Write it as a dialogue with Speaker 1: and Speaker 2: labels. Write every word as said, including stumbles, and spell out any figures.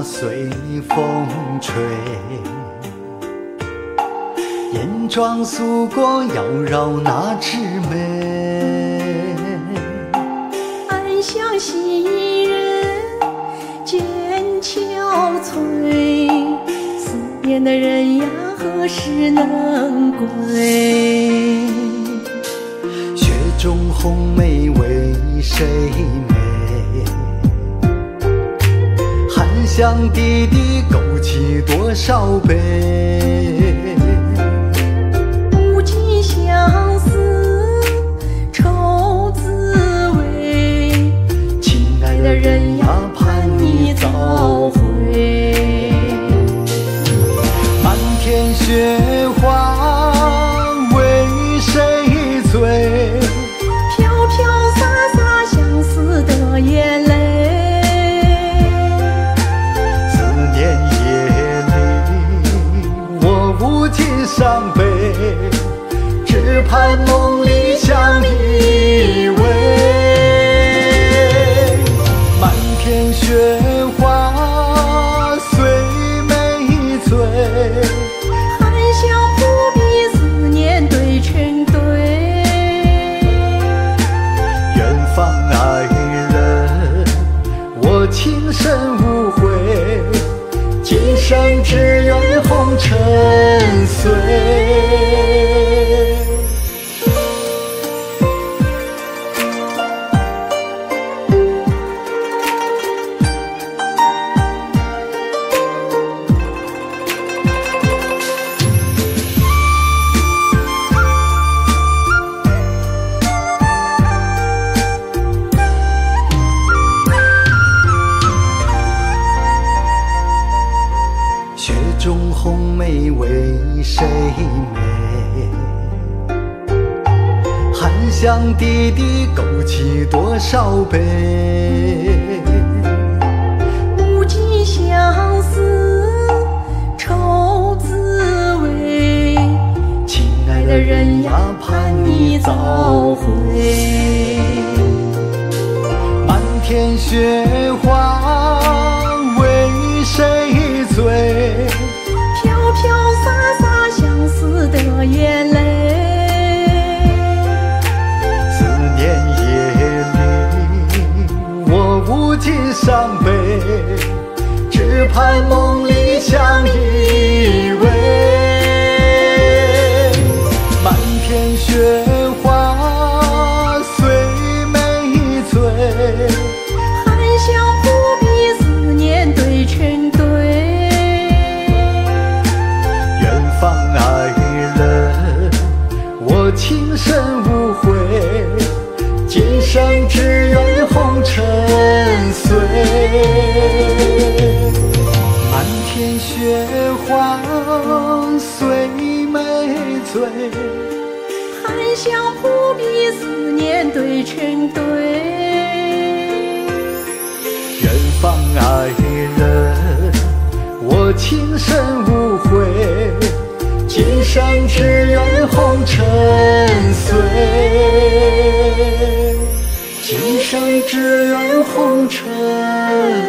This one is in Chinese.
Speaker 1: 随风吹，燕妆素裹妖娆那魑魅。
Speaker 2: 暗香袭人渐憔悴，思念的人呀何时能归？
Speaker 1: 雪中红梅为谁美？含香滴滴勾起多少悲？
Speaker 2: 不尽相思愁滋味，亲爱的人呀盼你早回。
Speaker 1: 漫天雪花为谁醉？
Speaker 2: 飘飘洒洒相思的眼泪。伤悲，只盼梦里相依偎。漫天雪花随梅醉，含香扑鼻，思念对成对。
Speaker 1: 远方爱人，我情深无悔，今生只愿红尘碎。雪中红梅为谁美？含香滴滴勾起多少悲？
Speaker 2: 不尽相思愁滋味，亲爱的人呀盼你早回。
Speaker 1: 漫天雪花为谁醉？
Speaker 2: 飘飘洒洒相思的眼泪。
Speaker 1: 思念夜里我无尽伤悲，只盼梦里相依偎。漫天雪花随梅醉，
Speaker 2: 含香扑鼻，思念对成对。
Speaker 1: 方爱人，我情深无悔，今生只愿红尘碎。漫天雪花随梅醉，
Speaker 2: 含香扑鼻，思念对成对。
Speaker 1: 远方爱人，我情深无悔，今生只愿红尘碎，今生只愿红尘